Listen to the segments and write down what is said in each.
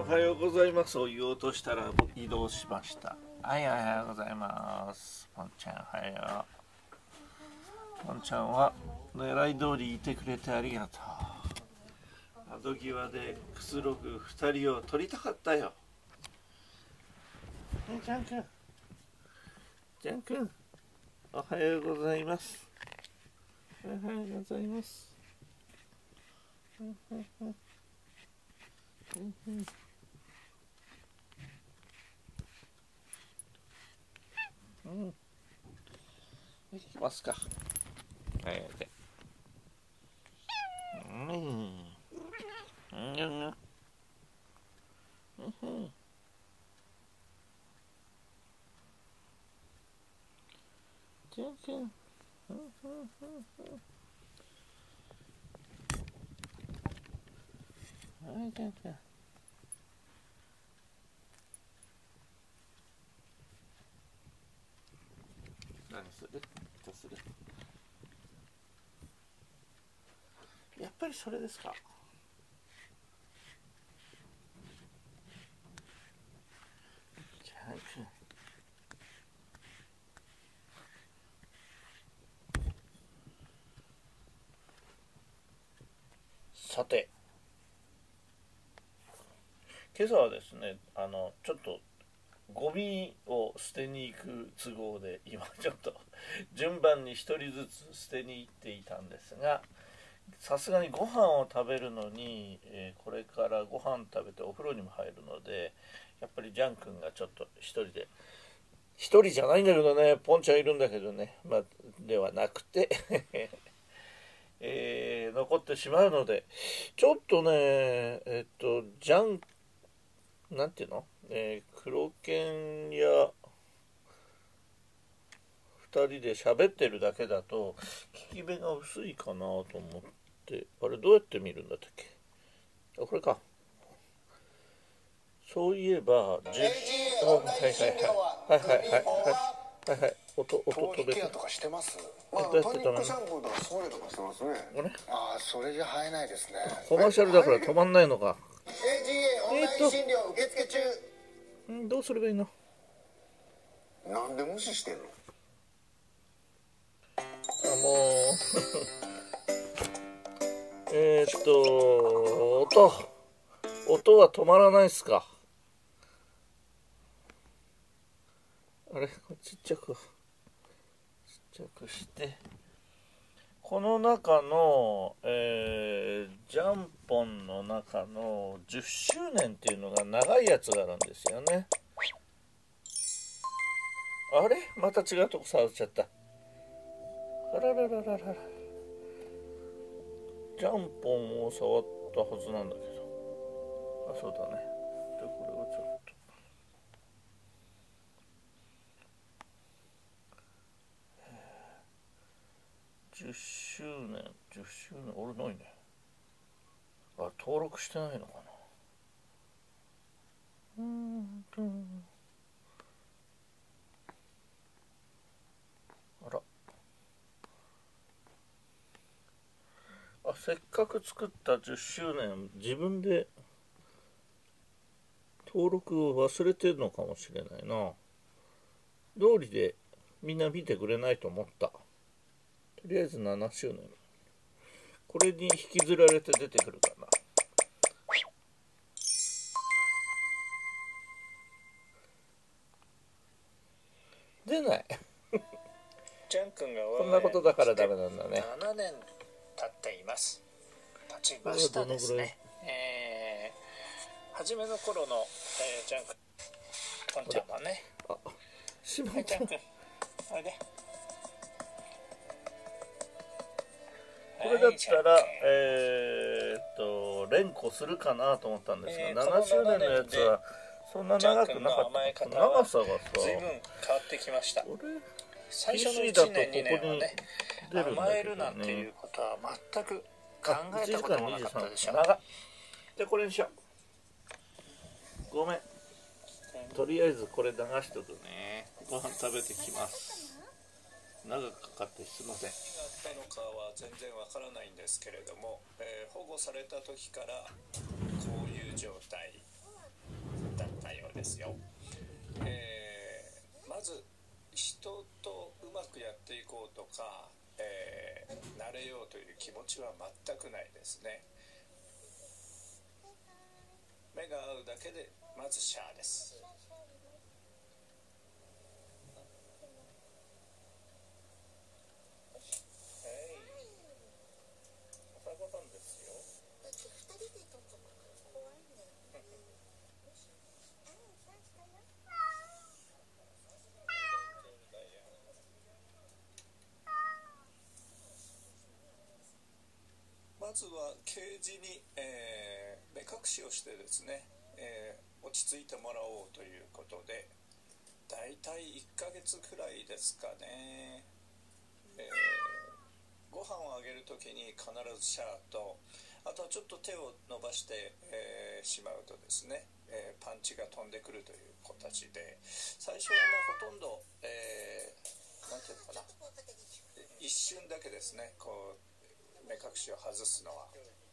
はようございますを言おうとしたら移動しました。はい、おはようございます。ポンちゃん、おはよう。ポンちゃんは狙い通りいてくれてありがとう。窓際でくつろぐ2人を撮りたかったよ。ジャン君、ジャン君、おはようございます。おはようございます。行きますか。はい、で。ジャン君。はい、ジャン君。何する？どうする？やっぱりそれですか。ジャン君。さて、今朝はですね、ちょっとゴミを捨てに行く都合で今ちょっと順番に1人ずつ捨てに行っていたんですが、さすがにご飯を食べるのに、これからご飯食べてお風呂にも入るので、やっぱりジャン君がちょっと一人じゃないんだけどね、ポンちゃんいるんだけどね、ではなくて残ってしまうので、ちょっとねジャンなんていうの、黒犬や2人で喋ってるだけだと効き目が薄いかなと思って、あれどうやって見るんだったっけ。あ、これか。そういえばはいはいはい音飛べてる。 トニックシャンプーとかスプレーとかしてますね。ああ、それじゃ生えないですね。 コマーシャルだから止まんないのか。 AGA オンライン診療受付中。 どうすればいいの。 なんで無視してんの。 もう音は止まらないっすか。あれちっちゃくしてこの中の、ジャンポンの中の10周年っていうのが長いやつがあるんですよね。あれまた違うとこ触っちゃった。あらららららら。ジャンポンを触ったはずなんだけど。あ、そうだね。でこれをちょっと10周年俺ないね。あ、登録してないのかな。あら、せっかく作った10周年自分で登録を忘れてるのかもしれないな。道理でみんな見てくれないと思った。とりあえず7周年これに引きずられて出てくるかな。出ないジャン君がこんなことだからダメなんだね。 7年経っています。経ちましたですね。初めの頃の、ジャン君、ポンちゃんはね。 しまった。 ジャン君、おいで。 これだったら連呼するかなと思ったんですが、7周年のやつはそんな長くなかった。長さがさ随分変わってきました。最初の PC だと 1年2年はね、 出るんだ甘えけどるなんていね。 うことは全く考えたこともなかったでしょ。 長っ。でこれにしよう。ごめん。とりあえずこれ流しとくね。ご飯食べてきます。長くかかってすいません。 何があったのかは全然わからないんですけれども、保護された時からこういう状態なようですよ。まず人とうまくやっていこうとか、慣れようという気持ちは全くないですね。目が合うだけでまずシャアです。まずはケージに、目隠しをしてですね、落ち着いてもらおうということで、だいたい1ヶ月くらいですかね。ご飯をあげるときに必ずシャーと、あとはちょっと手を伸ばして、しまうとですね、パンチが飛んでくるという子たちで、最初はもうほとんど、なんていうのかな、一瞬だけですね、こう目隠しを外すのは。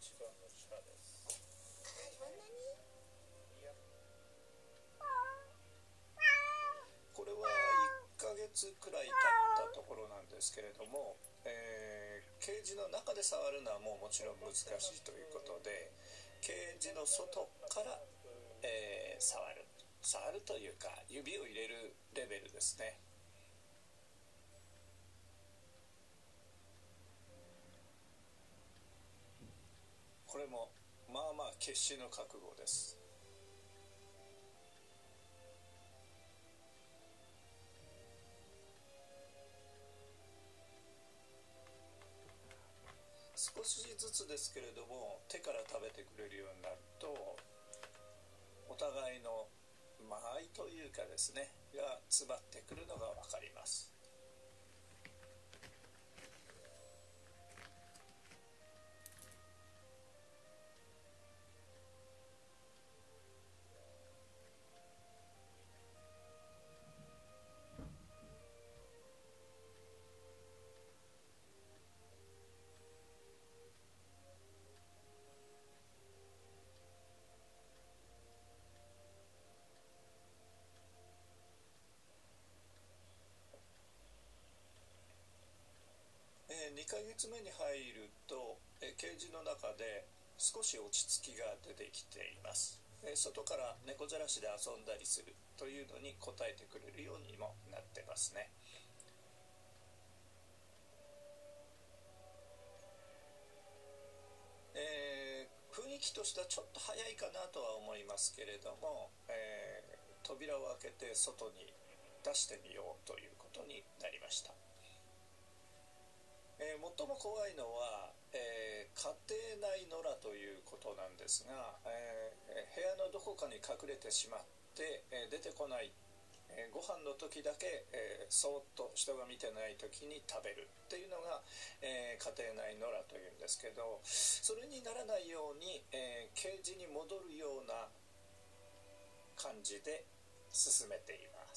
これは1ヶ月くらい経ったところなんですけれども、ケージの中で触るのはもちろん難しいということで、ケージの外から、触るというか指を入れるレベルですね。これもまあまあ決死の覚悟です。少しずつですけれども手から食べてくれるようになると、お互いの間合いというかですねが詰まってくるのが分かります。2ヶ月目に入ると、ケージの中で少し落ち着きが出てきています。外から猫じゃらしで遊んだりするというのに応えてくれるようにもなってますね。雰囲気としてはちょっと早いかなとは思いますけれども、扉を開けて外に出してみようということになりました。最も怖いのは、家庭内野良ということなんですが、部屋のどこかに隠れてしまって、出てこない、ご飯の時だけ、そーっと人が見てない時に食べるっていうのが、家庭内野良というんですけど、それにならないように、ケージに戻るような感じで進めています。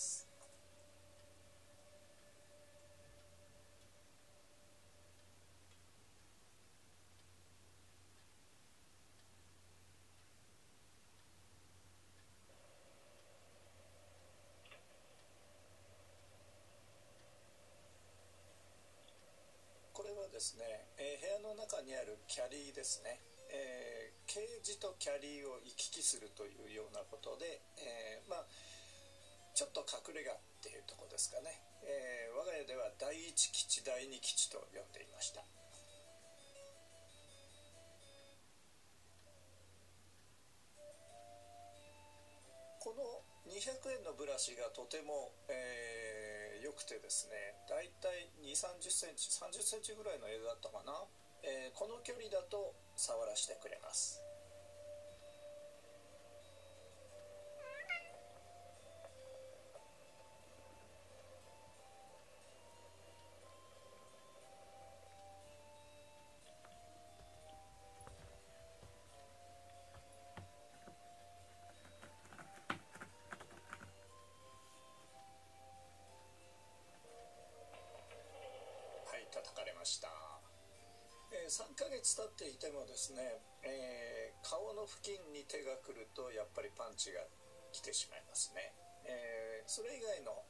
これはですね、部屋の中にあるキャリーですね、ケージとキャリーを行き来するというようなことで、ちょっと隠れ家っていうところですかね、我が家では第一基地第二基地と呼んでいました。この200円のブラシがとても、良くてですね、だいたい2、30センチ、30センチぐらいの枝だったかな、この距離だと触らせてくれます。叩かれました。3ヶ月経っていてもですね、顔の付近に手が来るとやっぱりパンチがきてしまいますね。それ以外の、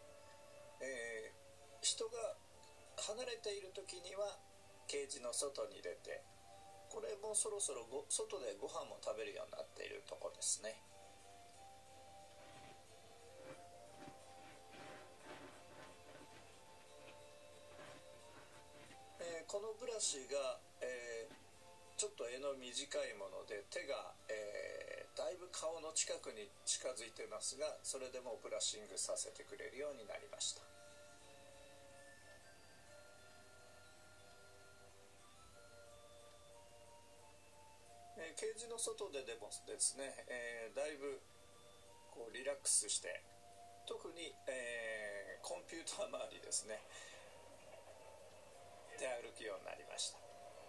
人が離れている時にはケージの外に出て、これもそろそろ外でご飯も食べるようになっているとこですね。このブラシが、ちょっと柄の短いもので手が、だいぶ顔の近くに近づいてますが、それでもブラッシングさせてくれるようになりました。ケージの外ででもですね、だいぶこうリラックスして、特に、コンピューター周りですね、出歩くようになりました。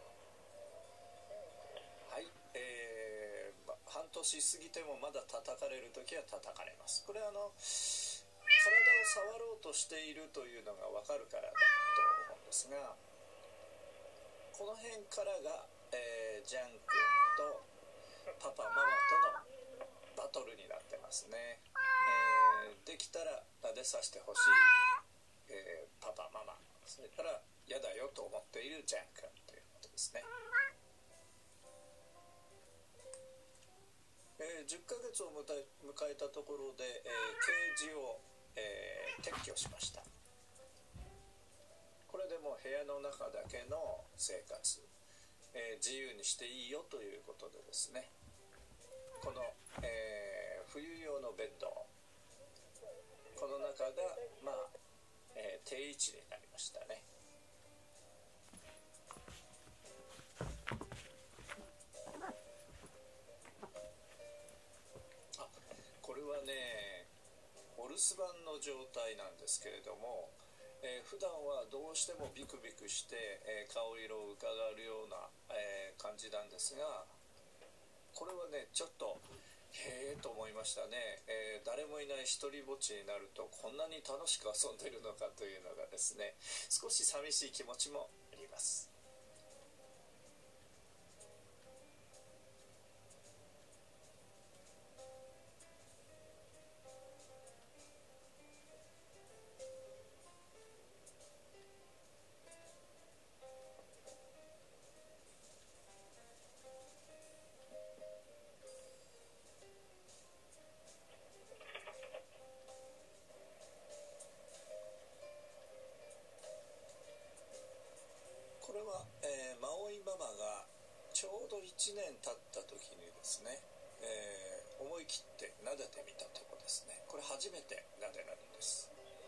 はい、半年過ぎてもまだ叩かれるときは叩かれます。これは体を触ろうとしているというのが分かるからだと思うんですが、この辺からが、ジャン君とパパママとのバトルになってますね。できたら撫でさせてほしい、パパママ、それから嫌だよと思っているジャン君ということですね。10ヶ月を迎えたところで、ケージを、撤去しました。これでもう部屋の中だけの生活、自由にしていいよということでですね、この、冬用のベッド、この中が、定位置になりましたね。これはね、お留守番の状態なんですけれども、普段はどうしてもビクビクして、顔色を伺うような、感じなんですが、これはねちょっとへえと思いましたね。誰もいない一人ぼっちになるとこんなに楽しく遊んでるのかというのがですね、少し寂しい気持ちもあります。これは、マオイママがちょうど1年経った時にですね、思い切って撫でてみたとこですね。これ初めて撫でられるんです。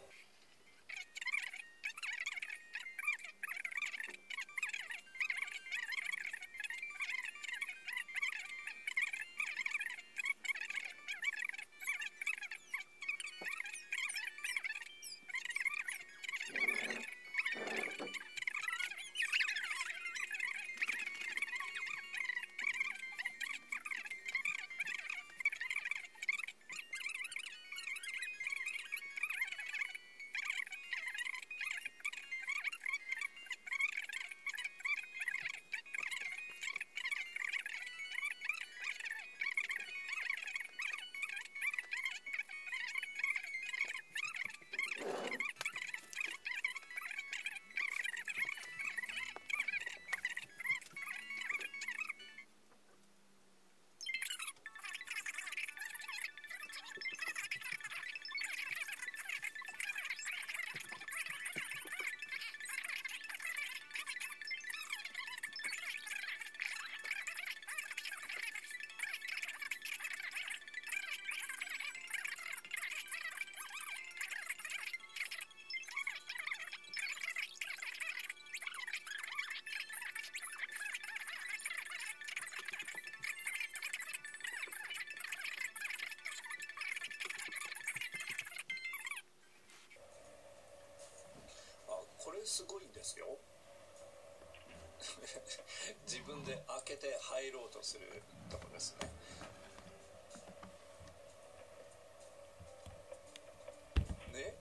すごいんですよ。自分で開けて入ろうとするとこですね。ね。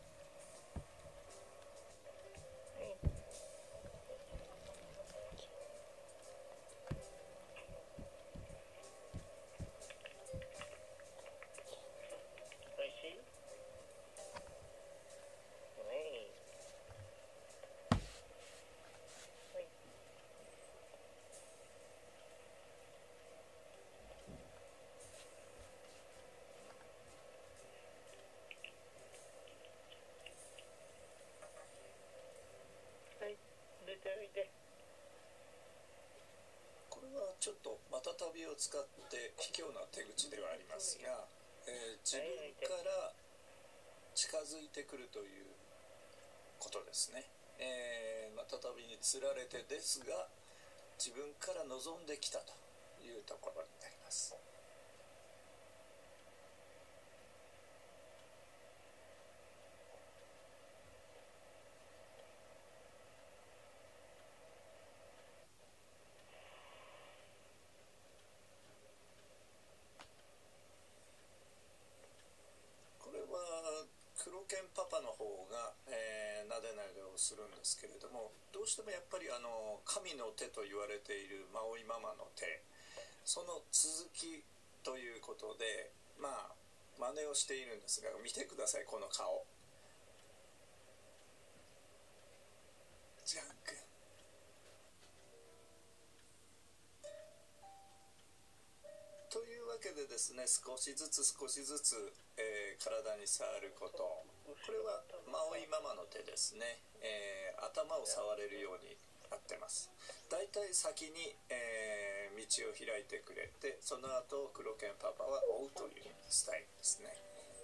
ちょっとまたたびを使って卑怯な手口ではありますが、自分から近づいてくるということですね。またたびにつられてですが自分から望んできたというところになります。これは黒犬パパの方が、なでなでをするんですけれども、どうしてもやっぱり神の手と言われているマオイママの手、その続きということで真似をしているんですが、見てくださいこの顔。ジャン君。というわけでですね、少しずつ、体に触ること、これはマオイママの手ですね。頭を触れるようになってます。だいたい先に、道を開いてくれて、その後黒犬パパは追うというスタイルですね。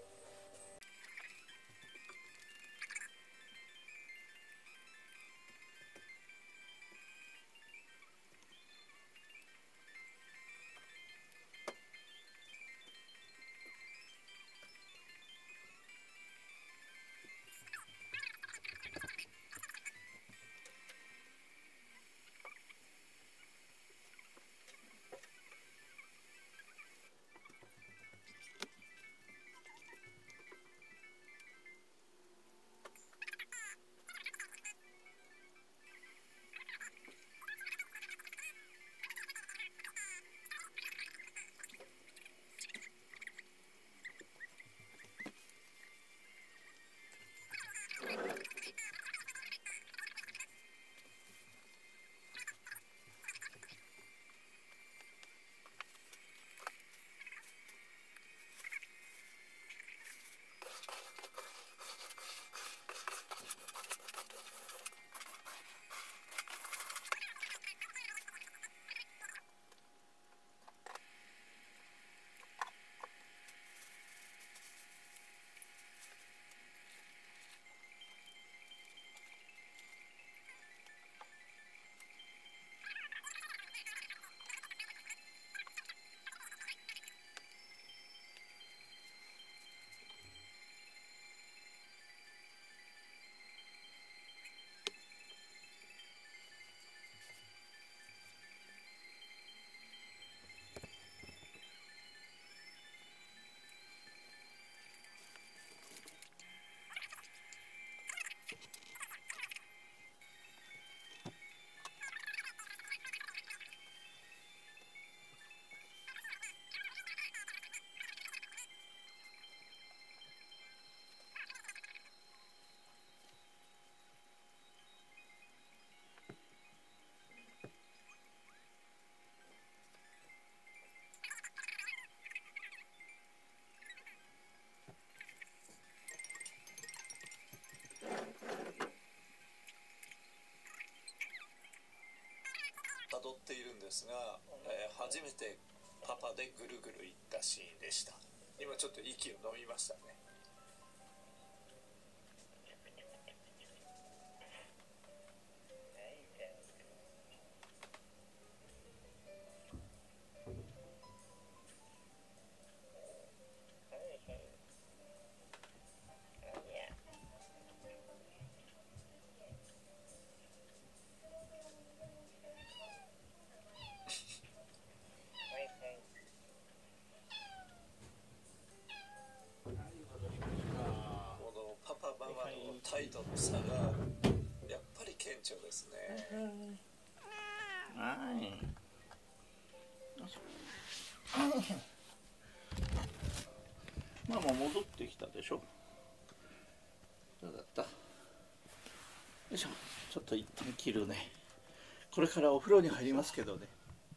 辿っているんですが、初めてパパでぐるぐるいったシーンでした。今ちょっと息を飲みましたね。態度の差がやっぱり顕著ですね。 はい。もう戻ってきたでしょ。どうだった？よいしょ。ちょっと一旦切るね。これからお風呂に入りますけどね。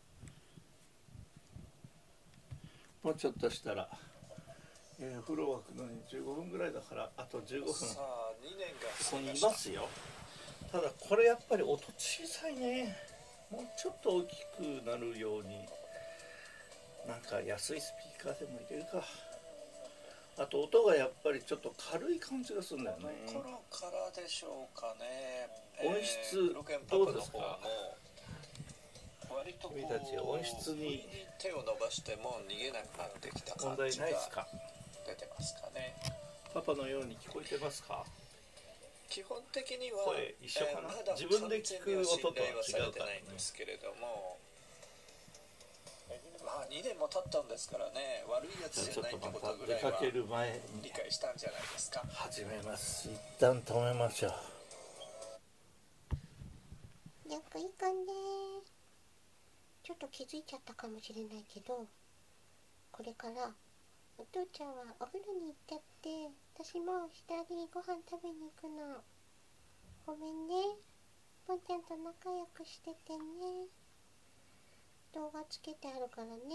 もうちょっとしたら。風呂沸くのに15分ぐらいだからあと15分さあ2年がここにいますよ。ただこれやっぱり音小さいね。 もうちょっと大きくなるようになんか安いスピーカーでも入れるか。あと音がやっぱりちょっと軽い感じがするんだよね。 この頃からでしょうかね。 音質どうですか。 割とこう君たち音質に手を伸ばしても逃げなくなってきた感じが出てますかね。 パパのように聞こえてますか。 基本的には声一緒かな、 まだ自分で聞く音とは違うからね。 ないんですけれども、まあ2年も経ったんですからね、悪いやつじゃないってことぐらいは理解したんじゃないですか。 始めます。一旦止めましょう。 なんかいい感じ。ちょっと気づいちゃったかもしれないけど、これからお父ちゃんはお風呂に行ってって、私も下にご飯食べに行くの。ごめんね。ぽんちゃんと仲良くしててね。動画つけてあるからね。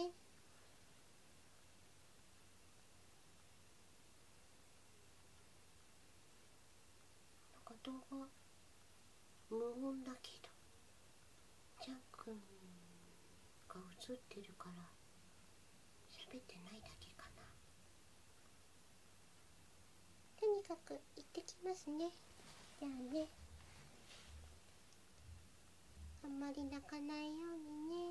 なんか動画無音だけど、ジャン君が映ってるから喋ってないだけかな。とにかく行ってきますね。じゃあね、あんまり泣かないようにね。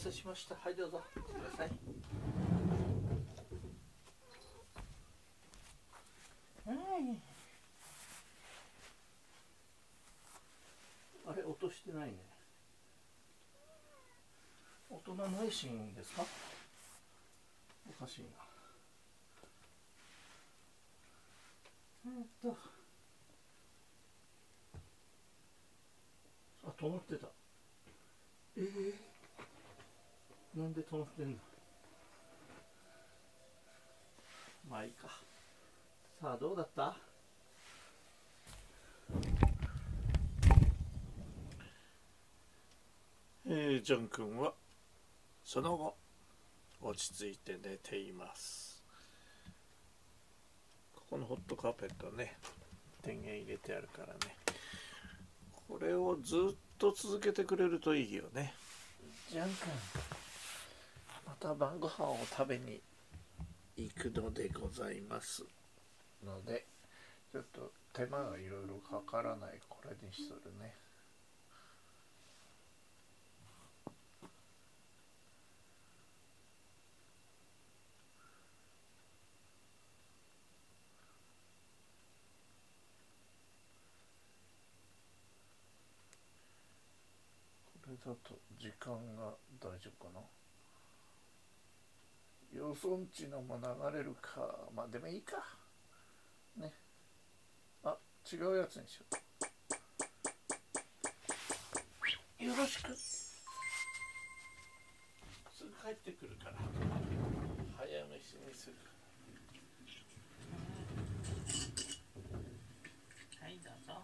せしました。はい、どうぞください。はい。あれ、音してないね。音がないシーンですか？おかしいな。あ、止まってた。なんで止まってんの？まあいいか。さあ、どうだった？ジョン君はその後落ち着いて寝ています。ここのホットカーペットね、電源入れてあるからね、これをずっと続けてくれるといいよね。ジョン君、また晩ご飯を食べに行くのでございますので、ちょっと手間がいろいろかからないこれにするね。これだと時間が大丈夫かな。よそんちのも流れるか。まあでもいいかね。あ、違うやつにしよう。よろしく。すぐ帰ってくるから早飯にする。はい、どうぞ。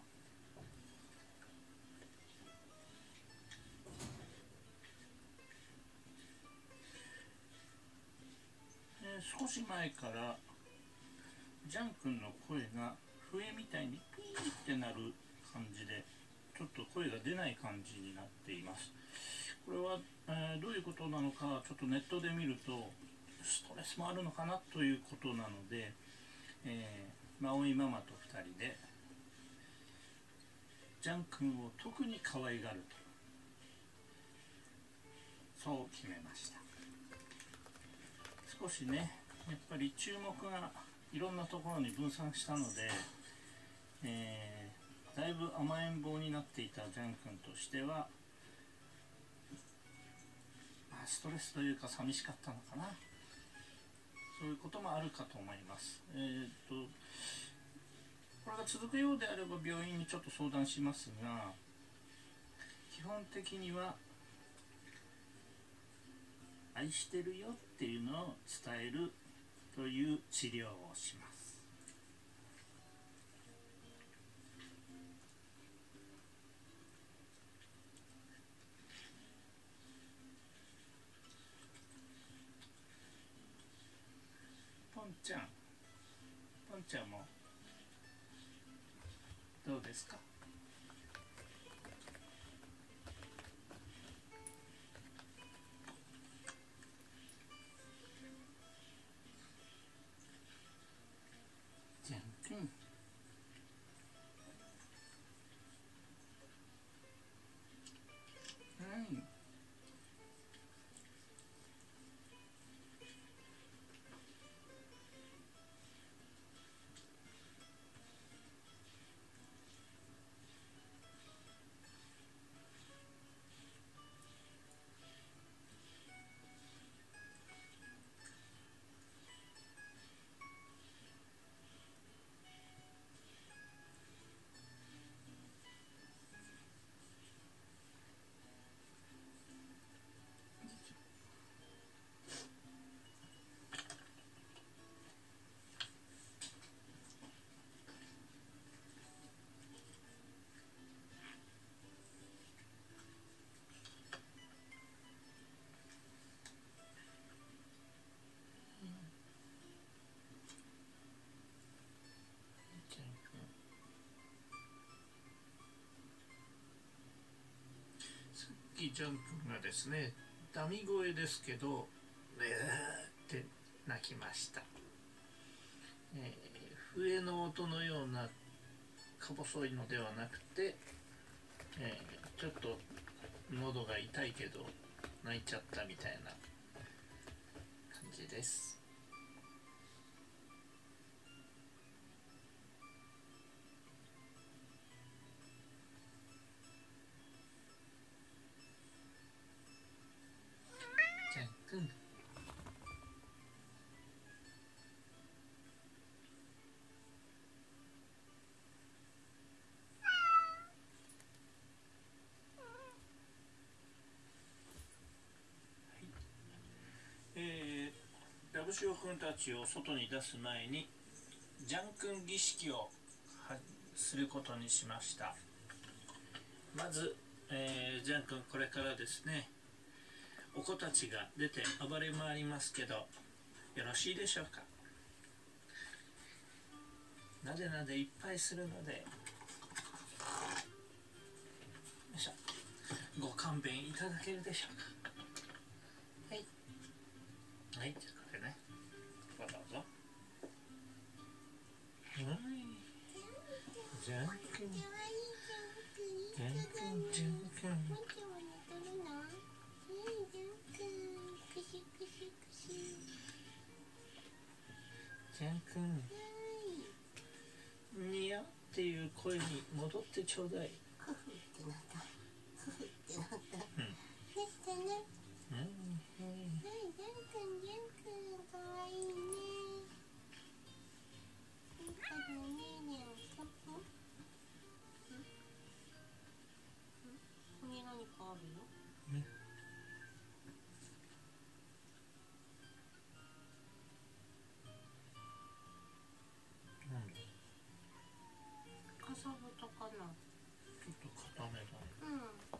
少し前からジャン君の声が笛みたいにピーってなる感じで、ちょっと声が出ない感じになっています。これは、どういうことなのか、ちょっとネットで見るとストレスもあるのかなということなので、葵ママと2人でジャン君を特に可愛がると、そう決めました。少しね、やっぱり注目がいろんなところに分散したので、だいぶ甘えん坊になっていたジャン君としては、ストレスというか寂しかったのかな。そういうこともあるかと思います。これが続くようであれば病院にちょっと相談しますが、基本的には愛してるよっていうのを伝えるという治療をします。ポンちゃんもどうですか？ジャン君、ジャン君がですね、ダミ声ですけど、って泣きました。笛の音のようなか細いのではなくて、ちょっと喉が痛いけど泣いちゃったみたいな感じです。ジャン君、ラブシオ君たちを外に出す前にジャン君儀式をすることにしました。まず、ジャン君、これからですね、お子たちが出て暴れ回りますけど、よろしいでしょうか。なでなでいっぱいするので、よいしょ、ご勘弁いただけるでしょうか。はい、はい、これね、どうぞ。はい、ジャン君、ジャン君、ジャン君。ジャン君、ニヤっていう声に戻ってちょうだい。 ふふってなった。ふふってなった。ですね。はい、ジャン君、ジャン君、かわいいね。いいかな、ねえねえ、おかぽ。ここに何かあるよ。かさぶたかな。 ちょっと固めだね。 うん。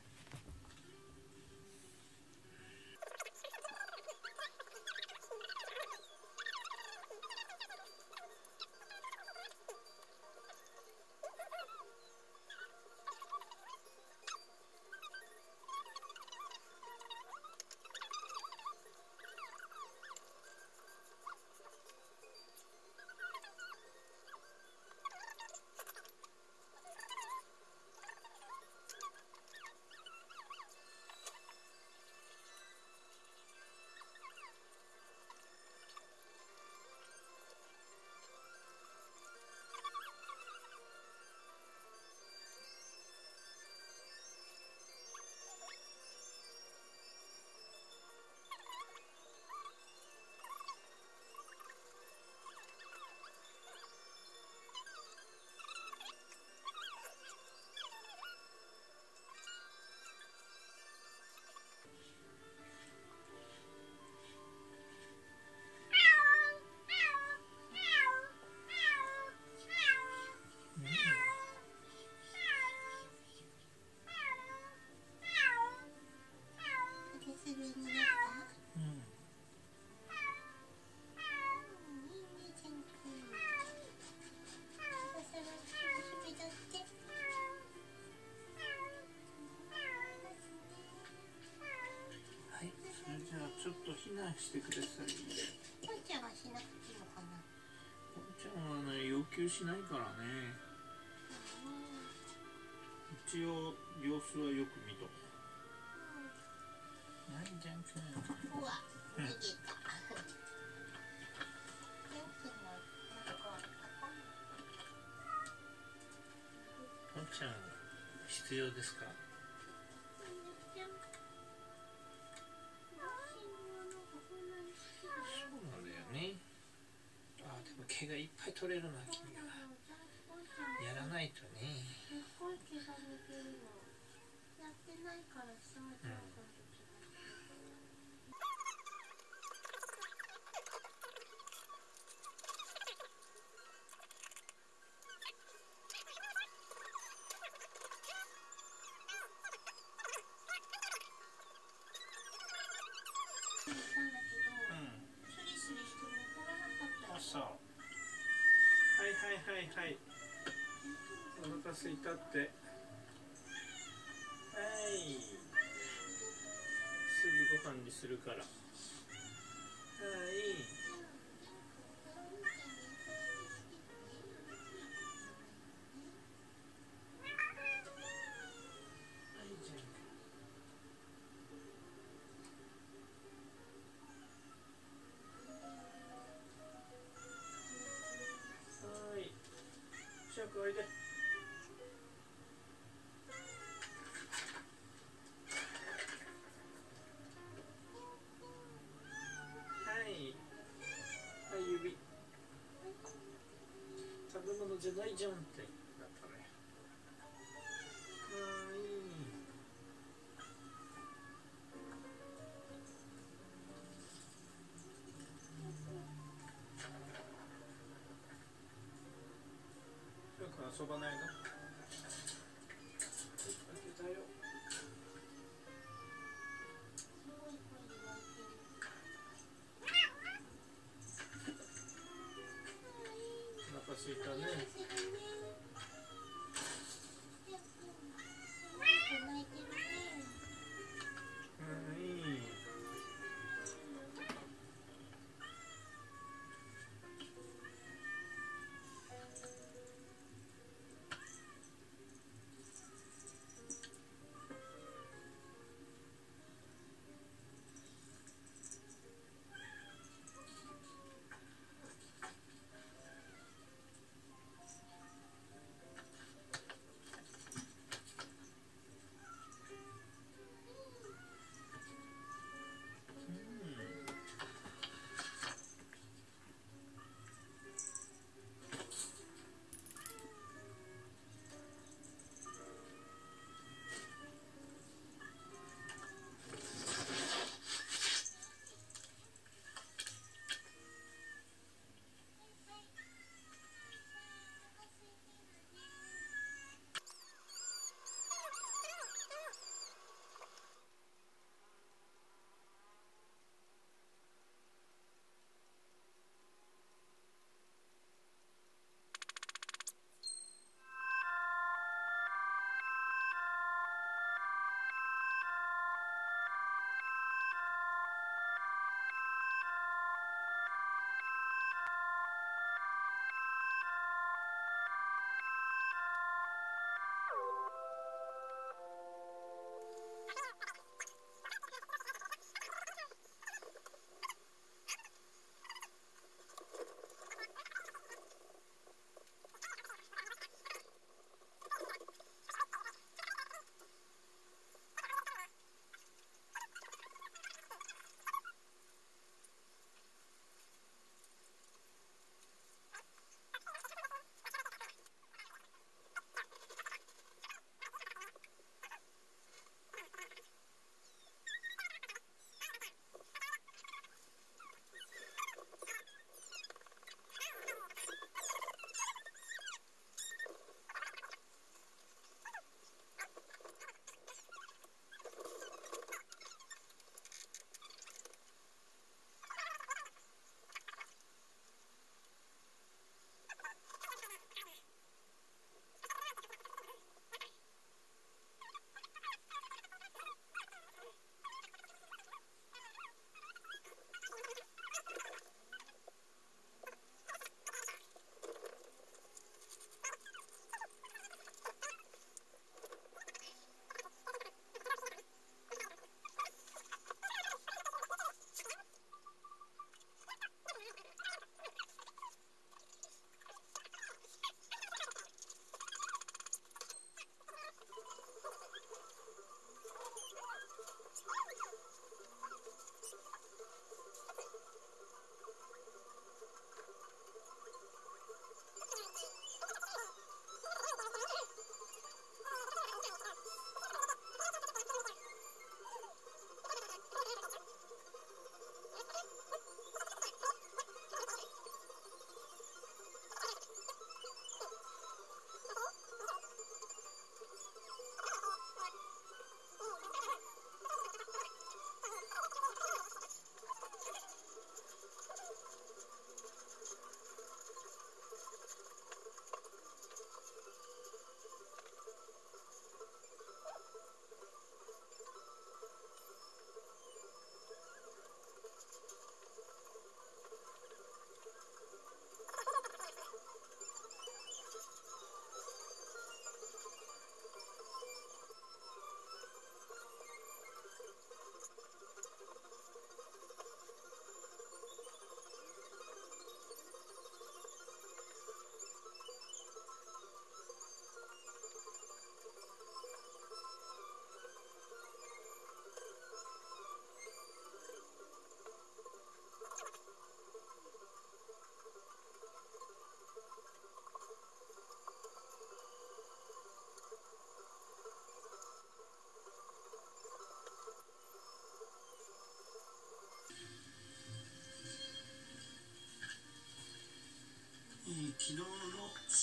ちょっと避難してください。 ぽんちゃんはしなくていいのかな。 ぽんちゃんはね、要求しないからね。一応様子はよく見とこう。はい、ジャン君。 うわ、逃げた。 ぽんちゃん、必要ですか？そうなんだよね。あ、でも毛がいっぱい取れるな、君は。やらないとね。 すっごい毛が抜けるの。やってないからさ、 そう。はいはいはいはい。お腹すいたって。はい。すぐご飯にするから。はい。 くおいで。はいはい、指。食べ物じゃないじゃんってなったね。はい。よく遊ばないの？開けたよ。お腹すいたね。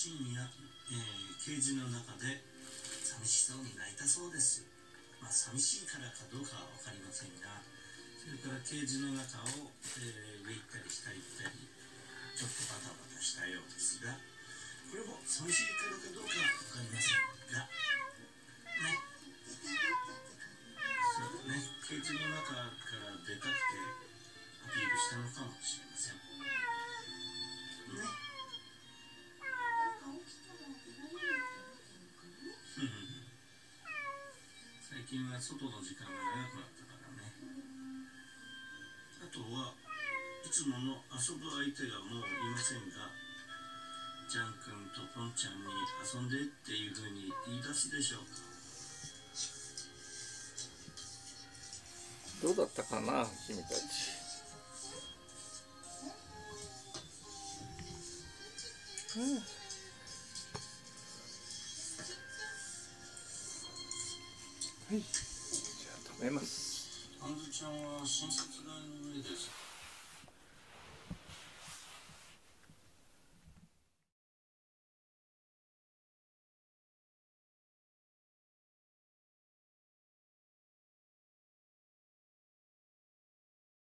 深夜、ケージの中で寂しそうに泣いたそうです。寂しいからかどうかは分かりませんが、それからケージの中を、上行ったり下行ったりちょっとバタバタしたようですが、これも寂しいからかどうかは分かりませんがね、そうね、ケージの中から出たくてアピールしたのかもしれませんね。最近は外の時間が長くなったからね。あとはいつもの遊ぶ相手がもういませんが、ジャン君とポンちゃんに遊んでっていう風に言い出すでしょうか。 どうだったかな君たち。はい、じゃあ食べます。 あんずちゃんは診察台の上です。